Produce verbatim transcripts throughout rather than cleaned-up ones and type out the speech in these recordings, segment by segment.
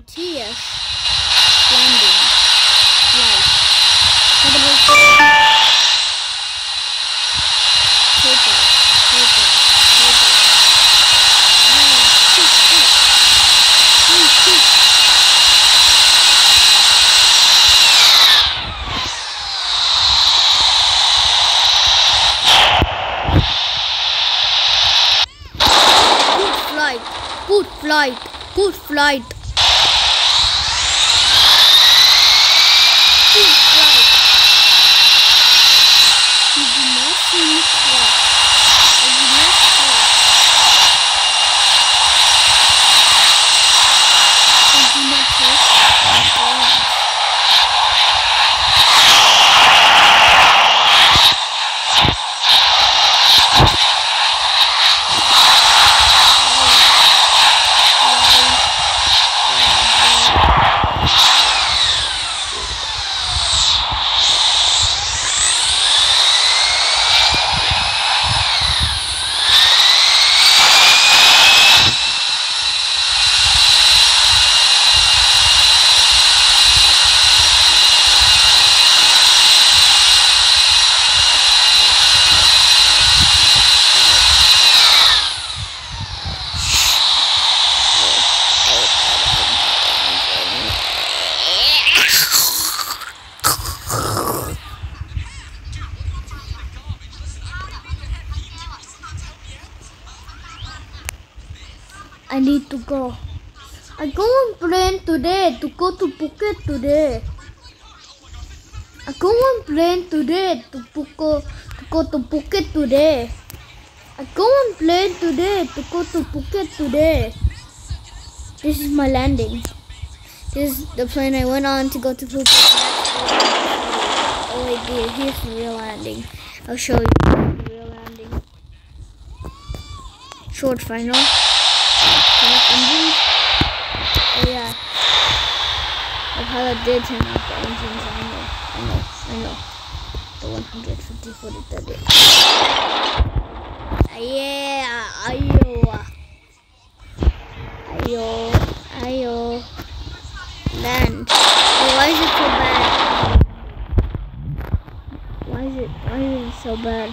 T S landing flight. Take off, take off, take off. Oh, shoot, shoot. Shoot, shoot. Good flight, good flight, good flight. Good flight. You do not see me crash. I do not crash. I do not crash. I need to go. I go on plane today to go to Phuket today. I go on plane today to Phuket to go to Phuket today. I go on plane today to go to Phuket today. This is my landing. This is the plane I went on to go to Phuket. Oh wait, dear, here's the real landing. I'll show you the real landing. Short final. Connect engines. Oh yeah. The pilot did turn off the engines. I know. I know. I know. The one hundred fifty footed that did. Yeah. Ayo. Ayo. Ayo. Land. Oh, why is it so bad? Why is it? Why is it so bad?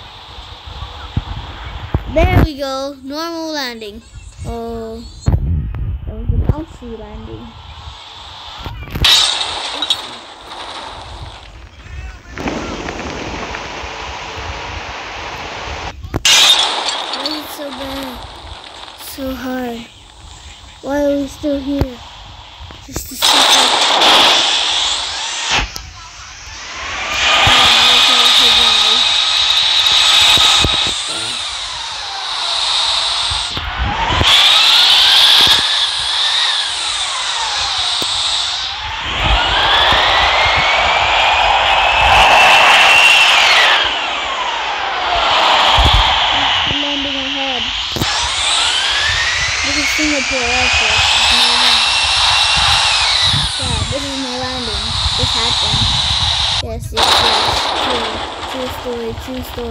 There we go. Normal landing. Oh, that was an outfree landing. Why is it so bad? So hard. Why are we still here? Just to see. Singapore airport. Yeah, this is my landing. This happened. Yes, yes, yes. True, true story, true story.